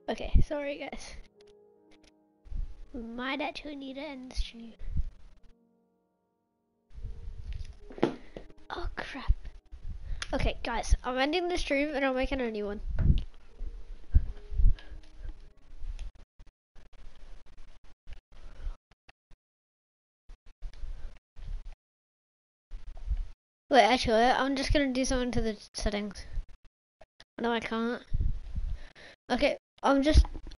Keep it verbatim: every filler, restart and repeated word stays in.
Okay, sorry guys. We might actually need to end the stream. Oh crap. Okay guys, I'm ending the stream and I'm making a new one. Wait, actually, I'm just gonna do something to the settings. No, I can't. Okay, I'm just